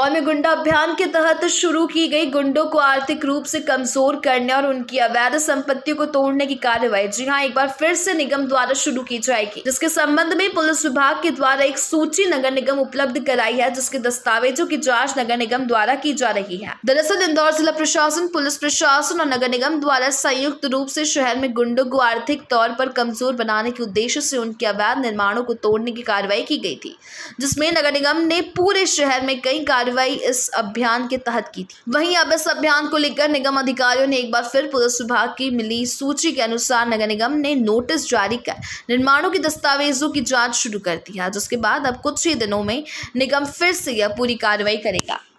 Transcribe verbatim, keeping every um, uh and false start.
इंदौर में गुंडा अभियान के तहत शुरू की गई गुंडों को आर्थिक रूप से कमजोर करने और उनकी अवैध संपत्तियों को तोड़ने की कार्रवाई जी हां एक बार फिर से निगम द्वारा शुरू की जाएगी, जिसके संबंध में पुलिस विभाग के द्वारा एक सूची नगर निगम उपलब्ध कराई है, जिसके दस्तावेजों की जांच नगर निगम द्वारा की जा रही है। दरअसल इंदौर जिला प्रशासन, पुलिस प्रशासन और नगर निगम द्वारा संयुक्त रूप से शहर में गुंडों को आर्थिक तौर पर कमजोर बनाने के उद्देश्य से उनके अवैध निर्माणों को तोड़ने की कार्रवाई की गई थी, जिसमें नगर निगम ने पूरे शहर में कई कार्रवाई इस अभियान के तहत की थी। वहीं अब इस अभियान को लेकर निगम अधिकारियों ने एक बार फिर पुलिस विभाग की मिली सूची के अनुसार नगर निगम ने नोटिस जारी कर निर्माणों के दस्तावेजों की जांच शुरू कर दी है, जिसके बाद अब कुछ ही दिनों में निगम फिर से यह पूरी कार्रवाई करेगा।